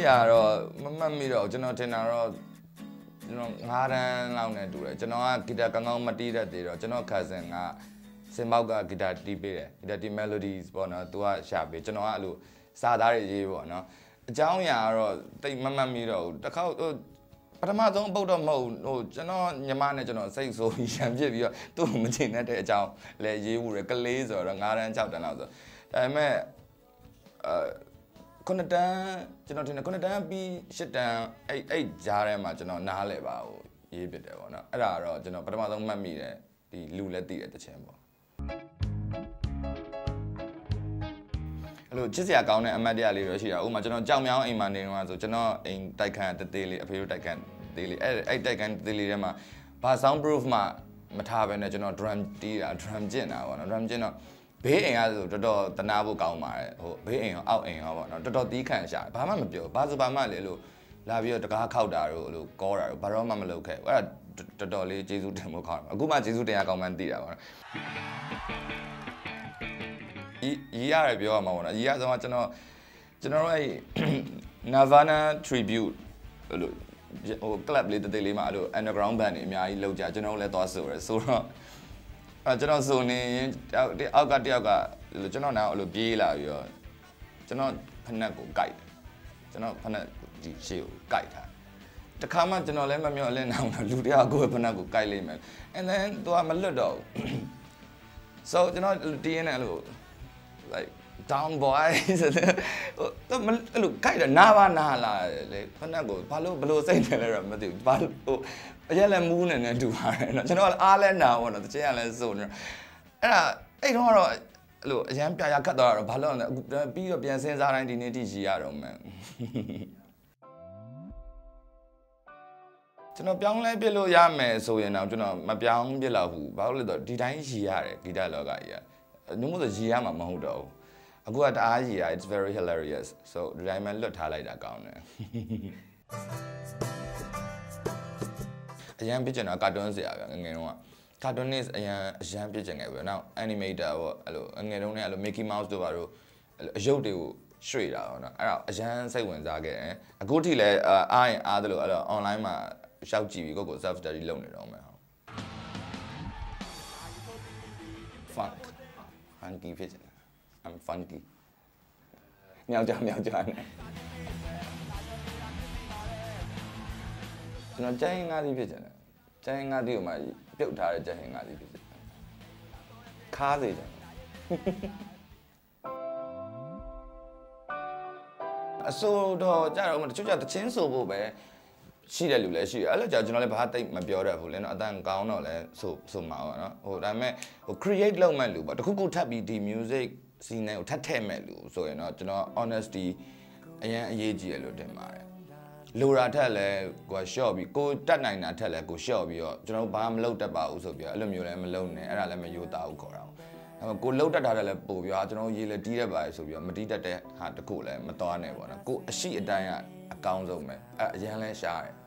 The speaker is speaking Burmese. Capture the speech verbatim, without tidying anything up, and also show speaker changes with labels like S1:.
S1: ရာတော့မမှတ်မိတော့ကျွန်တော်ထင်တာတော့ကျွန်တော်ငါးတန်းလောက်နဲ့တူတယ်ကျွန်တော်ကဂီတာကောင်းကောင်းမတီးတတ်သေးတော့ကျွန်တော် cousin ကစင်ပေါက်ကဂီတာတီးပေးတယ်ဂီတာတီး melodies ပေါ့နော်သူကရှာပေးကျွန်တော်ကအဲ့လိုစာသားတွေရေးပေါ့နော်အကြောင်းအရာကတော့တိတ်မမှတ်မိတော့ဘူးတစ်ခါဟိုပထမဆုံးပုတ်တော့မဟုတ်ဟိုကျွန်တော်ညီမနဲ့ကျွန်တော်စိတ်ဆိုးရံပြစ်ပြီးတော့သူ့ကိုမချင်တတ်တဲ့အကြောင်းလည်းရေးဘူးတယ်ကလေးဆိုတော့ငါးတန်း၆တန်းလောက်ဆိုဒါပေမဲ့အဲခုနှစ်တန်းကျွန်တော်ထင်တယ်ခုနှစ်တန်းပြီး၈တန်းအဲ့အဲ့ကြားထဲမှာကျွန်တော်နားလဲပါဟိုရေးပြတယ်ပေါ့နော်အဲ့ဒါတော့ကျွန်တော်ပထမဆုံးမှတ်မိတယ်ဒီလူလည်းသိတဲ့တခြင်းပေါ့အဲ့လိုချစ်စရာကောင်းတဲ့အမတ်တရားလေးတော့ရှိတာဥပမာကျွန်တော်ကြောင်မြောင်းအိမ်မှာနေတော့ဆိုကျွန်တော်အိမ်တိုက်ခန်းတသေးလေးအဖေတို့တိုက်ခန်းသေးလေးအဲ့အဲ့တိုက်ခန်းတသေးလေးထဲမှာဘာ sound proof မှမထားဘဲနဲ့ကျွန်တော် drum တီးတာ drum ကျင့်တာပေါ့နော် drum ကျင့်တော့ဘေးအိမ်ကဆိုတော်တော်တနာဖို့ကောင်းပါတယ်ဟိုဘေးအိမ်ရောအောက်အိမ်ရောပေါ့နော်တော်တော်တီးခန့်ရှာဘာမှမပြောဘာစဘာမှလေလို့လာပြီးတော့တကားခောက်တာတို့လို့ကောတာတို့ဘာတော့မှမလုပ်ခဲ့အဲ့ဒါတော်တော်လေးကျေးဇူးတင်ဖို့ခေါင်းအခုမှကျေးဇူးတင်ရကောင်းမှန်းသိတာပေါ့နော်ရီရီရတယ်ပြောရမှာပေါ့နော်ရီရဆိုတော့ကျွန်တော်ကျွန်တော်တို့အဲ့ Nirvana tribute လို့ဟို club လေးတသေးလေးမှာအဲ့လို underground band တွေအများကြီးလောက်ကြကျွန်တော်လည်းသွားဆိုရယ်ဆိုတော့အဲကျွန်တော်ဆိုနေရင်အောက်ကတယောက်ကကျွန်တော်နောက်အဲ့လိုပြေးလာပြီးတော့ကျွန်တော်ဖက်နက်ကိုကြိုက်တယ်ကျွန်တော်ဖက်နက်ဒီရှေ့ကိုကြိုက်တာတခါမှကျွန်တော်လည်းမမျှော်လင့်အောင်လူတယောက်ကိုဖက်နက်ကိုကြိုက်လိမ့်မယ် and then သူကမလွတ်တော့ဘူး so ကျွန်တော်တင်းနေအဲ့လို like down boy ဆိုတော့အဲ့လိုကြိုက်တယ်နားပါနားလာလေဖက်နက်ကိုဘာလို့ဘလို့စိတ်နေလဲတော့မသိဘူးဘာလို့ဟိုအရက်လည်းမူးနေနေတူပါတယ်เนาะကျွန်တော်အားလဲနာပေါ့เนาะတချင်ကလည်းစုံနေအဲ့ဒါအဲ့တော့တော့အဲ့လိုအရန်ပြရာခတ်သွားတော့ဘာလို့လဲပြီးတော့ပြန်စဉ်းစားတိုင်းဒီနေ့တိရှိရတော့မယ်ကျွန်တော်ပြောင်းလဲပြစ်လို့ရမယ်ဆိုရင်တော့ကျွန်တော်မပြောင်းပြစ်တော့ဘူးဘာလို့လဲဆိုတော့ဒီတိုင်းရှိရတယ်ဂီတလောကကြီးကညမို့ဆိုရရမှာမဟုတ်တော့ဘူးအခုကတအားရရ it's very hilarious so ဒီတိုင်းမှလွတ်ထားလိုက်တာကောင်းတယ်အရန်ပြစ်ကျင်တာကာတွန်းဆရာပဲငယ်တုန်းကကာတွန်းနစ်အရန်အရန်ပြစ်ကျင်ခဲ့ပြီနောက် animator ပေါ့အဲ့လိုငယ်တုန်းကအဲ့လို Mickey Mouse တို့ပါတို့အဲ့လိုအရုပ်တွေကိုရွှေ့တာပေါ့နော်အဲ့ဒါအရန်စိတ်ဝင်စားခဲ့တယ်အခုထိလည်းအားရင်အားတယ်လို့အဲ့တော့ online မှာရှောက်ကြည့်ပြီးကိုကို self study လုပ်နေတော့မယ်ဟုတ် funk funky ဖြစ်ချင်တယ် I'm funky မြောက်ကြမြောက်ကြနေကျွန်တော်ကျိုင်းငါးစီးဖြစ်ချင်တယ်ကျိုင်းငါးစီးကိုမှပြုတ်ထားတဲ့ကျိုင်းငါးစီးဖြစ်ချင်တယ်ခါးစေချင်အစိုးတော့ကြတော့တချို့ကြတချင်းဆိုဖို့ပဲရှိတဲ့လူလည်းရှိတယ်အဲ့လိုကြောင့်ကျွန်တော်လည်းဘာတိတ်မပြောတတ်ဘူးလင်းတော့အတန်ကောင်းတော့လည်းဆိုဆိုမှာပေါ့နော်ဟိုဒါပေမဲ့ဟို create လုပ်မဲ့လူပေါ့တခုခုထပ်ပြီးဒီ music scene ကိုထပ်ထည့်မဲ့လူဆိုရင်တော့ကျွန်တော် honesty အရင်အရေးကြီးရလို့တင်ပါတယ်လိုရာထက်လဲကိုရှော့ပြီးကိုတက်နိုင်တာထက်လဲကိုရှော့ပြီးတော့ကျွန်တော်ဘာမှမလုပ်တတ်ပါဘူးဆိုပြီးအဲ့လိုမျိုးလည်းမလုပ်နဲ့အဲ့ဒါလည်းမယိုးသားဘူးခေါ်တာဒါပေမဲ့ကိုလှုပ်တတ်တာလည်းပို့ပြီးတော့ကျွန်တော်ရေလည်းတီးတတ်ပါတယ်ဆိုပြီးတော့မတီးတတ်တဲ့ဟာတခုလည်းမတော်နဲ့ပေါ့နော်ကိုအရှိအတိုင်းကအကောင်းဆုံးပဲအဲ့အရင်လဲရှားတယ်